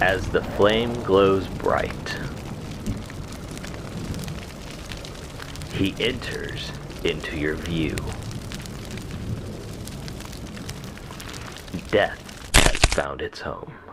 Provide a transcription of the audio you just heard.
As the flame glows bright, he enters into your view. Death has found its home.